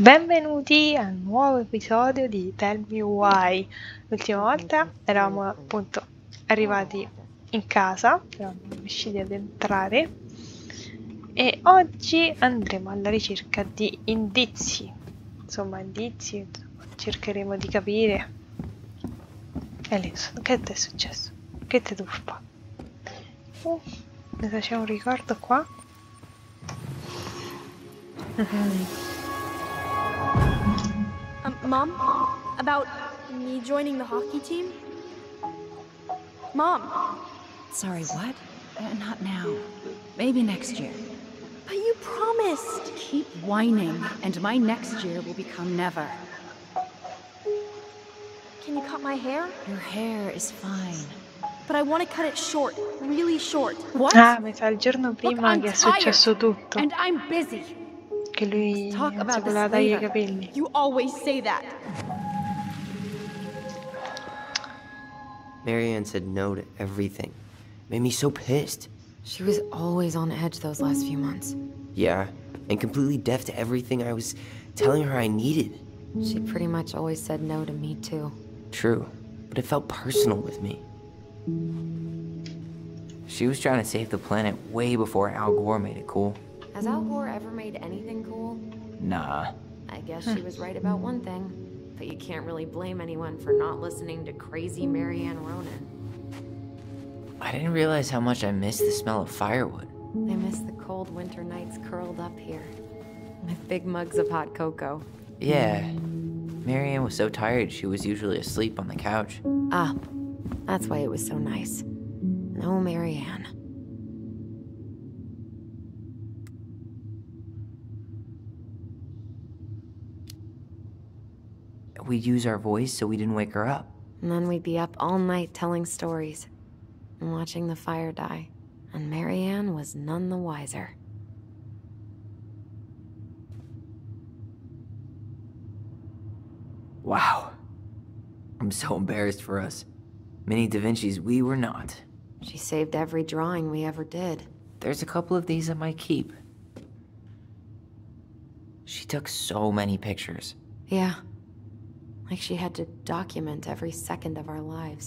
Benvenuti a un nuovo episodio di Tell Me Why. L'ultima volta eravamo appunto arrivati in casa, eravamo riusciti ad entrare e oggi andremo alla ricerca di indizi. Insomma, cercheremo di capire. Elisa, che ti è successo? Che ti turba? C'è un ricordo qua? Mom? About me joining the hockey team? Mom! Sorry, what? Not now. Maybe next year. But you promised! Keep whining, and my next year will become never. Can you cut my hair? Your hair is fine. But I want to cut it short, really short. What? Ah, mi sa il giorno prima Look, che è I'm successo tired, tutto. and I'm busy. Che lui Let's talk non si about this voleva tagliare i later. capelli. You always say that. Marianne said no to everything. Made me so pissed. She was always on edge those last few months. Yeah, and completely deaf to everything I was telling her I needed. She pretty much always said no to me, too. True, but it felt personal with me. She was trying to save the planet way before Al Gore made it cool. Has Al Gore ever made anything cool? Nah. I guess she was right about one thing. But you can't really blame anyone for not listening to crazy Marianne Ronan. I didn't realize how much I missed the smell of firewood. I miss the cold winter nights curled up here, with big mugs of hot cocoa. Yeah. Marianne was so tired she was usually asleep on the couch. Ah, that's why it was so nice. No Marianne. We'd use our voice so we didn't wake her up. And then we'd be up all night telling stories and watching the fire die. And Marianne was none the wiser. Wow. I'm so embarrassed for us. Mini Da Vinci's we were not. She saved every drawing we ever did. There's a couple of these I might keep. She took so many pictures. Yeah. Like she had to document every second of our lives.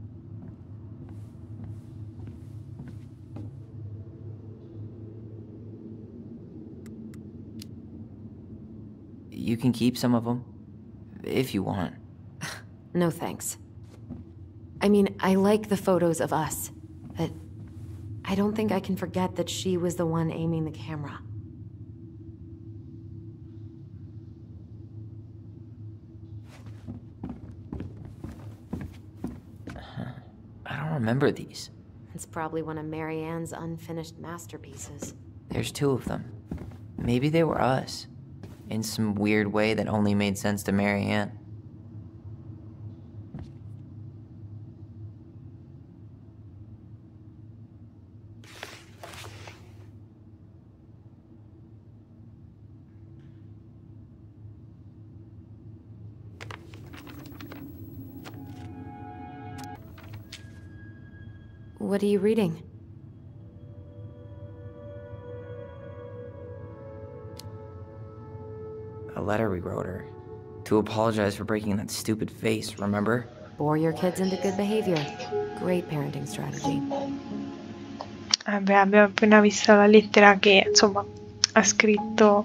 You can keep some of them, if you want. No thanks. I mean, I like the photos of us, but I don't think I can forget that she was the one aiming the camera. I don't remember these. It's probably one of Marianne's unfinished masterpieces. There's two of them. Maybe they were us. In some weird way that only made sense to Marianne. What are you reading? A letter we wrote her. To apologize for breaking that stupid vase, remember? Bore your kids into good behavior. Great parenting strategy. Vabbè, abbiamo appena visto la lettera che, insomma, ha scritto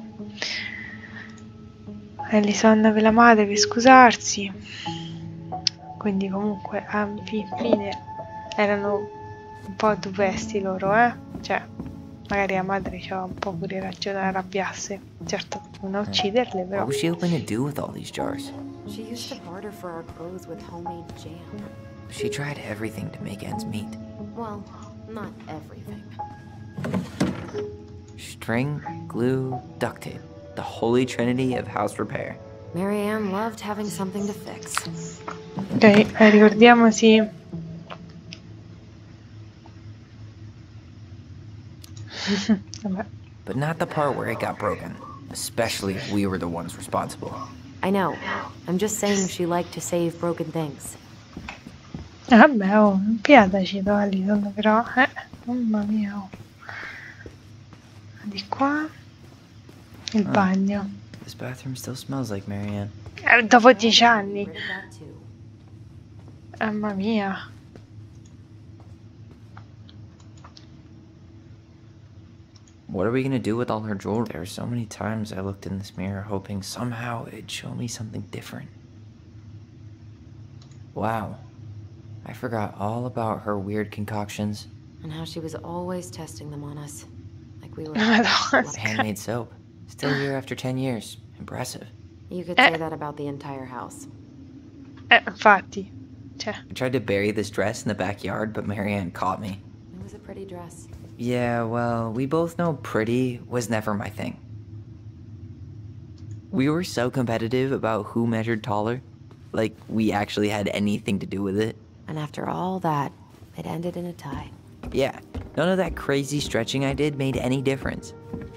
a Elisanna per la madre per scusarsi. Quindi comunque, alla fine, erano un po' dubesti loro, Cioè, magari la madre c'aveva un po' pure ragione a arrabbiarsi. Certo, non a ucciderle, però. What was she hoping to do with all these jars? She used to barter for our clothes with homemade jam. She tried everything to make ends meet. Well, not everything. String, glue, duct tape. The holy trinity of house repair. Marianne loved having something to fix. Ok, ricordiamoci. Vabbè. But not the part where it got broken. Especially if we were the ones responsible. I know. I'm just saying she liked to save broken things. Vabbè, oh, piataci Alison, però, mamma mia, oh. Di qua, il bagno. This bathroom still smells like Marianne. Dopo 10 anni. Rid of that too. Mamma mia. What are we gonna do with all her jewelry? There were so many times I looked in this mirror hoping somehow it'd show me something different. Wow. I forgot all about her weird concoctions. And how she was always testing them on us. Like we were... Madonna. Handmade soap. Still here after 10 years. Impressive. You could say that about the entire house. Infatti. Cioè. I tried to bury this dress in the backyard, but Marianne caught me. It was a pretty dress. Yeah, well, we both know pretty was never my thing. We were so competitive about who measured taller. Like, we actually had anything to do with it. And after all that, it ended in a tie. Yeah, none of that crazy stretching I did made any difference.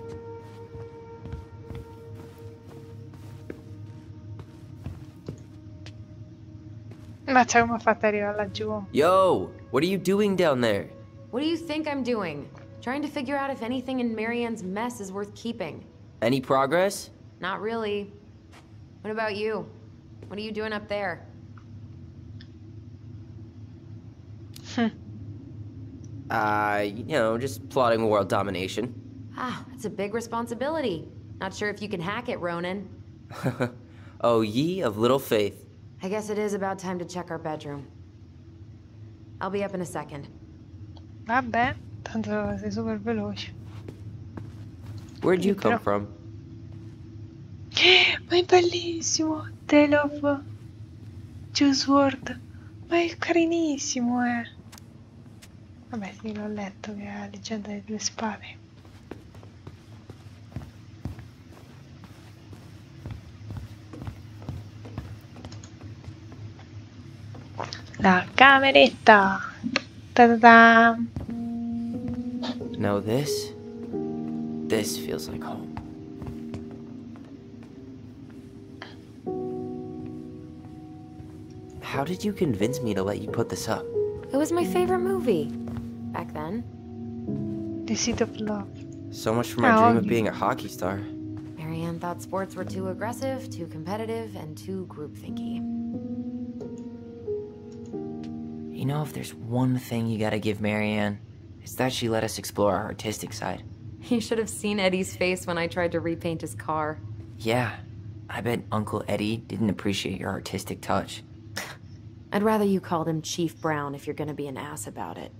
Mazza come ha fatto arrivare laggiù. Yo, what are you doing down there? What do you think I'm doing? Trying to figure out if anything in Marianne's mess is worth keeping. Any progress? Not really. What about you? What are you doing up there? Just plotting world domination. Ah, that's a big responsibility. Not sure if you can hack it, Ronan. Oh, ye of little faith. I guess it is about time to check our bedroom. I'll be up in a second. Vabbè, tanto sei super veloce. Where'd you come from? Ma è bellissimo! Tale of Juice WRLD. Ma è carinissimo, eh! Vabbè, sì, l'ho letto, che è la leggenda delle due spade. La cameretta! Ta-da-da! No, this feels like home. How did you convince me to let you put this up? It was my favorite movie. Back then. The Seed of Love. So much for my dream of being a hockey star. Marianne thought sports were too aggressive, too competitive, and too groupthinky. You know, if there's one thing you gotta give Marianne, it's that she let us explore our artistic side. You should have seen Eddie's face when I tried to repaint his car. Yeah, I bet Uncle Eddie didn't appreciate your artistic touch. I'd rather you called him Chief Brown if you're gonna be an ass about it.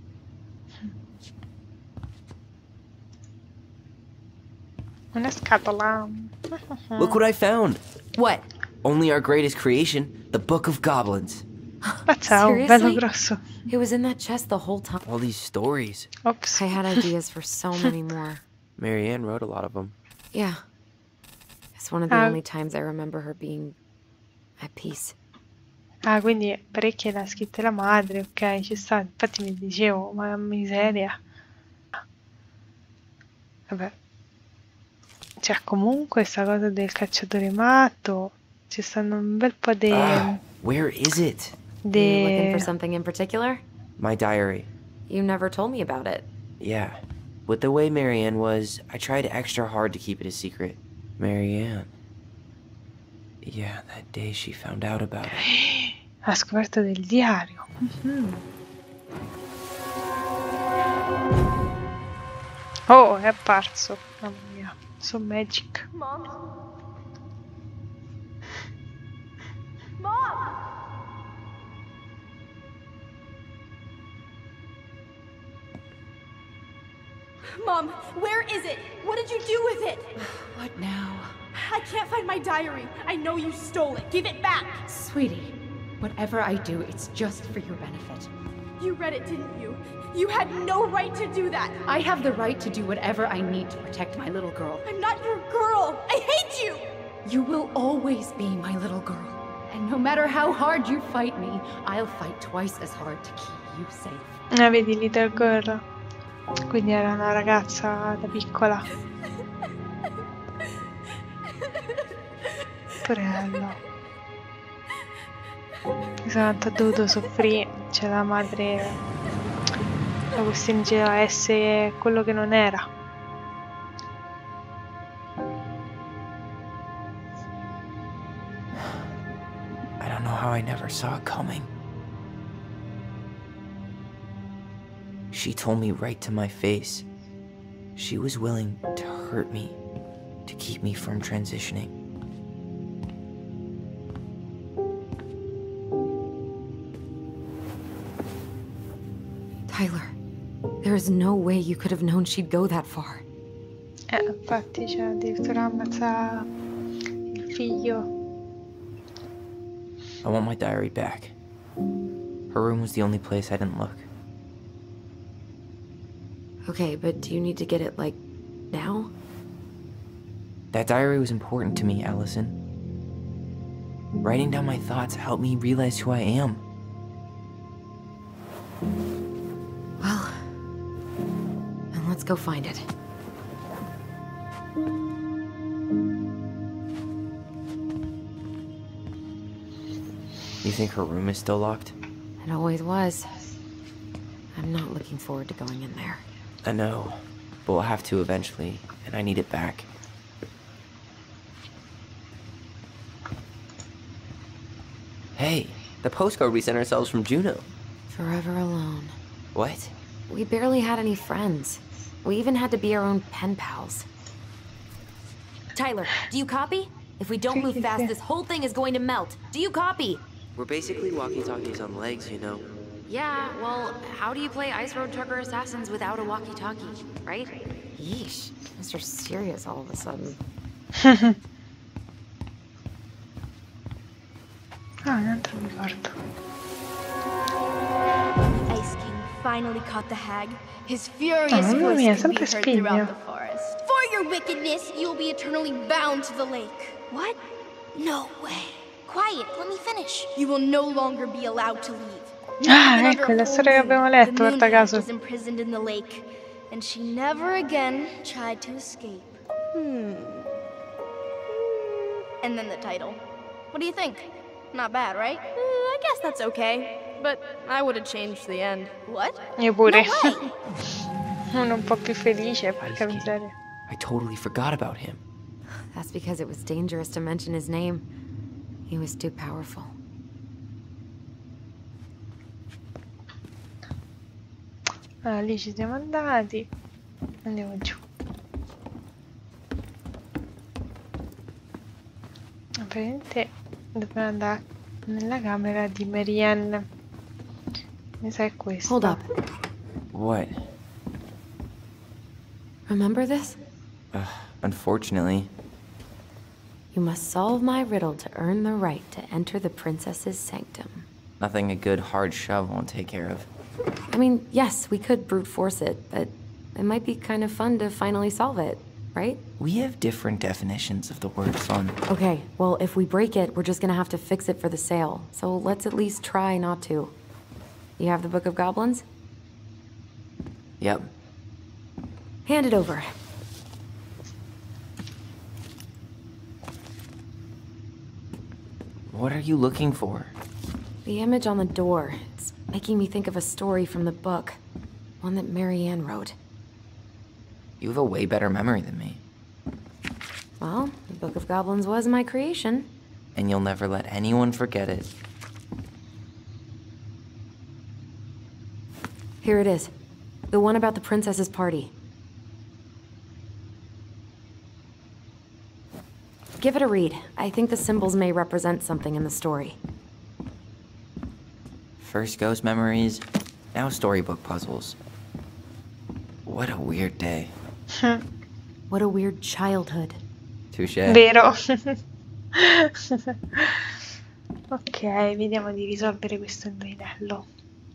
Una scatola. Look what I found! What? Only our greatest creation, the Book of Goblins. Ma ciao, bello Seriously? grosso. It was in that chest the whole time. All these stories. Ops. I had ideas for so many more. Marianne wrote a lot of them. Yeah. It's one of the only times I remember her being at peace. Ah, quindi parecchie le ha scritte la madre, ok, ci sta. Infatti mi dicevo, ma miseria. Vabbè. Cioè, comunque, sta cosa del cacciatore matto, ci stanno un bel po' di... Where is it? You looking for something in particular? My diary. You never told me about it. Yeah. With the way Marianne was, I tried extra hard to keep it a secret. Marianne. Yeah, that day she found out about it. Ha scoperto del diario. Oh, è apparso. Mamma mia, so magic. Mom? Mom! Mom, where is it? What did you do with it? What now? I can't find my diary. I know you stole it. Give it back. Sweetie, whatever I do, it's just for your benefit. You read it, didn't you? You had no right to do that. I have the right to do whatever I need to protect my little girl. I'm not your girl. I hate you. You will always be my little girl. And no matter how hard you fight me, I'll fight twice as hard to keep you safe. Ah, vedi, Little Girl. Quindi era una ragazza da piccola. Porello. Esatto, ha dovuto soffrire. Cioè la madre la costringeva a essere quello che non era. I never saw it coming. She told me right to my face. She was willing to hurt me, to keep me from transitioning. Tyler, there is no way you could have known she'd go that far. Infatti, cioè, addirittura ammazza il figlio. I want my diary back. Her room was the only place I didn't look. Okay, but do you need to get it, like, now? That diary was important to me, Allison. Writing down my thoughts helped me realize who I am. Well, then let's go find it. You think her room is still locked? It always was. I'm not looking forward to going in there. I know, but we'll have to eventually, and I need it back. Hey, the postcard we sent ourselves from Juno. Forever alone. What? We barely had any friends. We even had to be our own pen pals. Tyler, do you copy? If we don't move fast, this whole thing is going to melt. Do you copy? We're basically walkie-talkies on legs, you know. Yeah, well, how do you play Ice Road Trucker Assassins without a walkie-talkie, right? Yeesh, Mr. Serious all of a sudden. Ah, un altro ricordo. Ice King finally caught the hag. His furious mamma voice mia, can be sempre heard throughout spigno. the forest. For your wickedness, you'll be eternally bound to the lake. What? No way. Quiet, let me finish. You will no longer be allowed to leave. Ah, Even ecco, under la full storia che moon, abbiamo letto, the moon guarda hag caso. was imprisoned in the lake, and she never again tried to escape. And then the title. What do you think? Not bad, right? I guess that's okay. But I would have changed the end. What? Io pure. No way. Uno un po' più felice, porca miseria. I totally forgot about him. That's because it was dangerous to mention his name. He was too powerful. Allora, lì ci siamo andati. Andiamo giù. Praticamente dobbiamo andare nella camera di Marianne. Mi sa è questo. Hold up. What? Remember this? Unfortunately. You must solve my riddle to earn the right to enter the princess's sanctum. Nothing a good hard shove won't take care of. I mean, yes, we could brute force it, but it might be kind of fun to finally solve it, right? We have different definitions of the word fun. Okay, well, if we break it, we're just gonna have to fix it for the sale. So let's at least try not to. You have the Book of Goblins? Yep. Hand it over. What are you looking for? The image on the door. It's making me think of a story from the book. One that Marianne wrote. You have a way better memory than me. Well, the Book of Goblins was my creation. And you'll never let anyone forget it. Here it is. The one about the princess's party. Give it a read. I think the symbols may represent something in the story. First ghost memories, now storybook puzzles. What a weird day. What a weird childhood. Touché. Vero? Ok, vediamo di risolvere questo indovinello.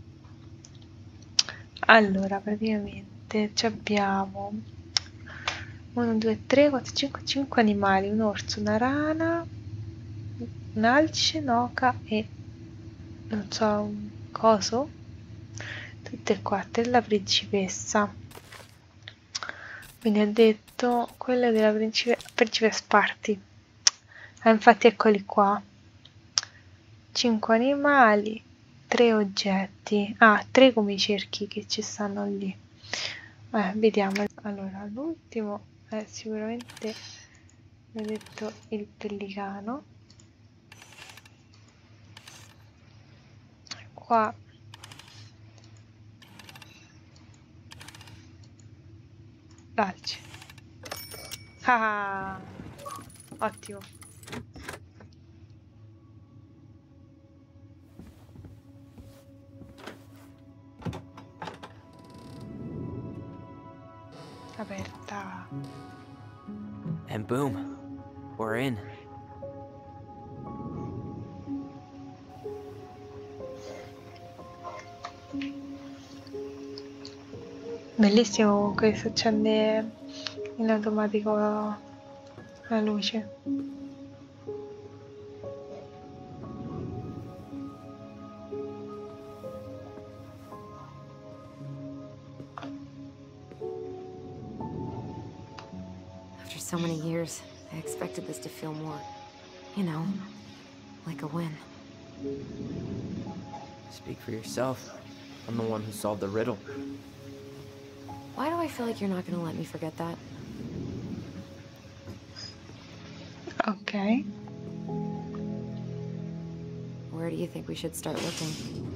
Allora, praticamente ci abbiamo 1, 2, 3, 4, 5, 5 animali, un orso, una rana, un'alce, un'oca e non so, un coso, tutte e quattro, e la principessa. Quindi ha detto quella della principessa Parte. Ah, infatti eccoli qua. 5 animali, 3 oggetti. Ah, 3 come i cerchi che ci stanno lì. Vediamo. Allora, l'ultimo è sicuramente, ho detto, il pellicano. qua. Darci. Ah, ottimo. Aperta. And boom, we're in. Bellissimo comunque si accende in automatico la luce. After so many years, I expected this to feel more, you know, like a win. Speak for yourself. I'm the one who solved the riddle. Why do I feel like you're not gonna let me forget that? Ok. Where do you think we should start looking?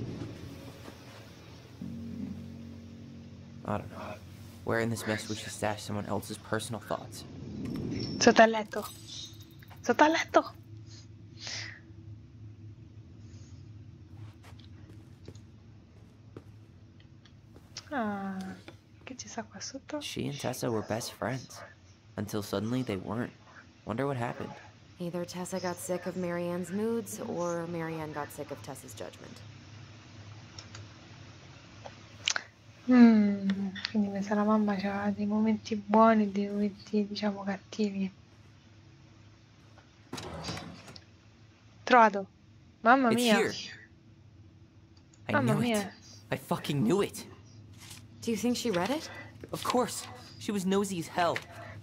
I don't know. Where in this mess we should stash someone else's personal thoughts? Sotto al letto. Sotto al letto. Ah, che ci sta qua sotto? She and Tessa were best friends. Until suddenly they weren't. Wonder what happened. Either Tessa got sick of Marianne's moods, or Marianne got sick of Tessa's judgment. Quindi mi sa la mamma c'ha dei momenti buoni e dei momenti, diciamo, cattivi. Trovato. Mamma It's mia. here. I Mamma knew mia. it. I fucking knew it. Do you think she read it? Of course. She was nosy as hell.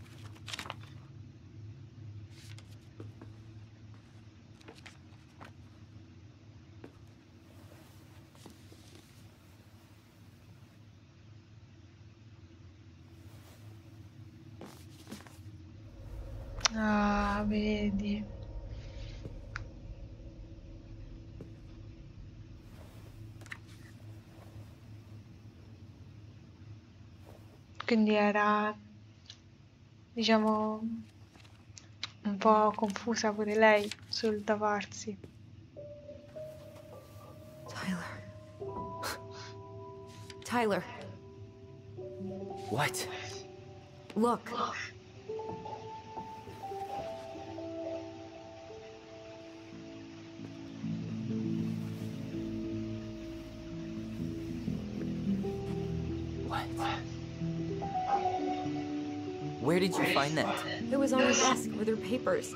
Ah, vedi. Quindi era, diciamo, un po' confusa pure lei sul da farsi. Tyler. Tyler, What? look. What? Where did you find that? It was on her desk with her papers.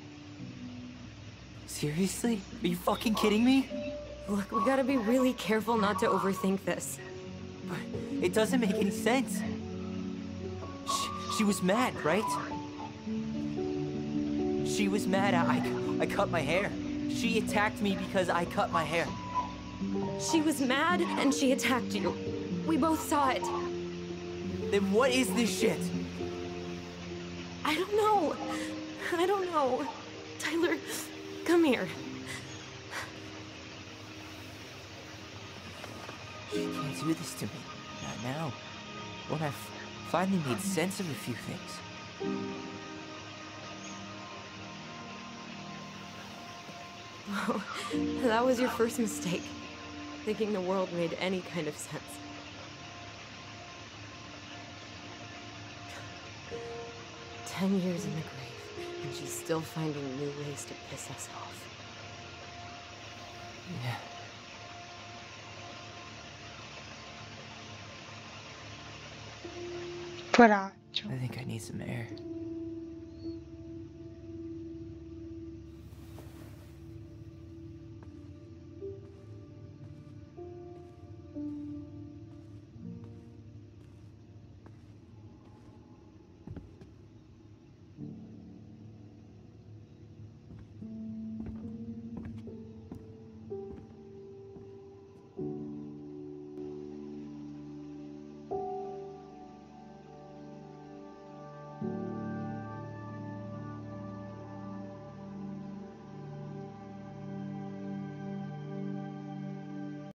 Seriously? Are you fucking kidding me? Look, we gotta be really careful not to overthink this. But it doesn't make any sense. She was mad, right? She was mad I cut my hair. She attacked me because I cut my hair. She was mad and she attacked you. We both saw it. Then what is this shit? I don't know. I don't know. Tyler, come here. She can't do this to me. Not now. When I've finally made sense of a few things. Oh, that was your first mistake. Thinking the world made any kind of sense. "10 years in the grave, and she's still finding new ways to piss us off." Yeah. Poraccio. I think I need some air.